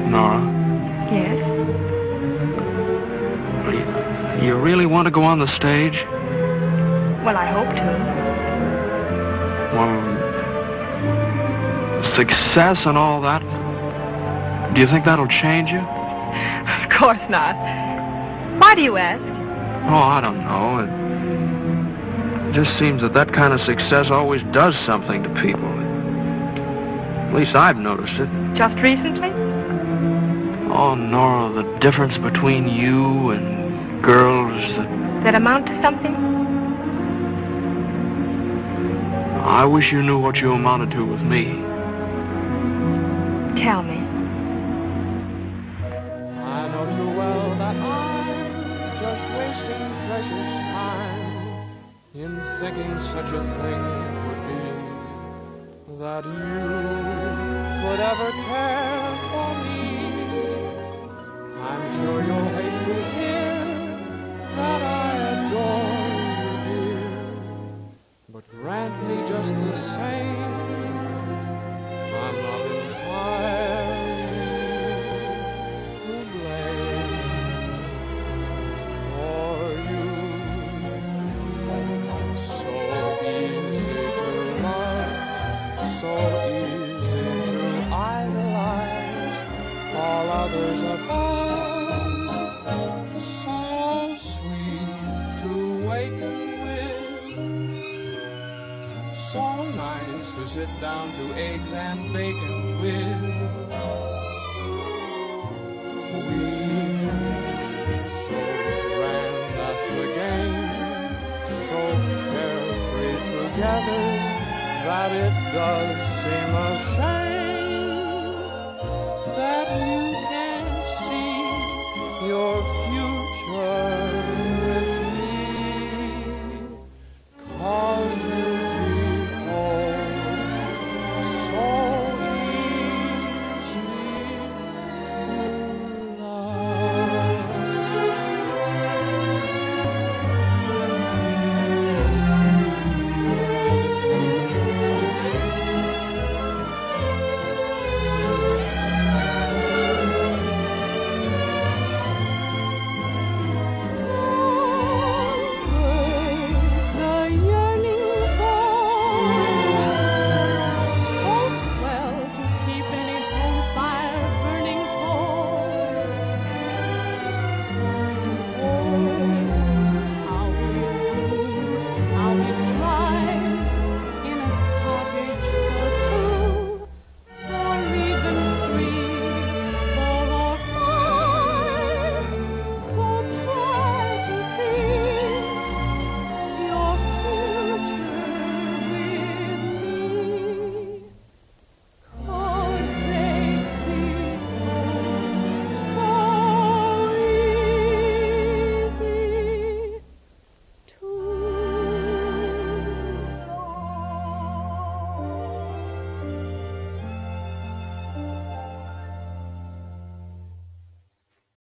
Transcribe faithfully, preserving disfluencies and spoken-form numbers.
Nora? Yes? You, you really want to go on the stage? Well, I hope to. Well, success and all that, do you think that'll change you? Of course not. Why do you ask? Oh, I don't know. It just seems that that kind of success always does something to people. At least I've noticed it. Just recently? Oh, Nora, the difference between you and girls that... That amount to something? I wish you knew what you amounted to with me. Tell me. I know too well that I'm just wasting precious time in thinking such a thing could be, that you could ever care for me. I'm sure you'll hate to hear that I adore you, dear, but grant me just the same, I'm not entirely to blame for you. So easy to love, so easy to idolize, all others above, so sweet to waken with, so nice to sit down to eggs and bacon with. We so grand at the game, so carefree together, that it does seem a shame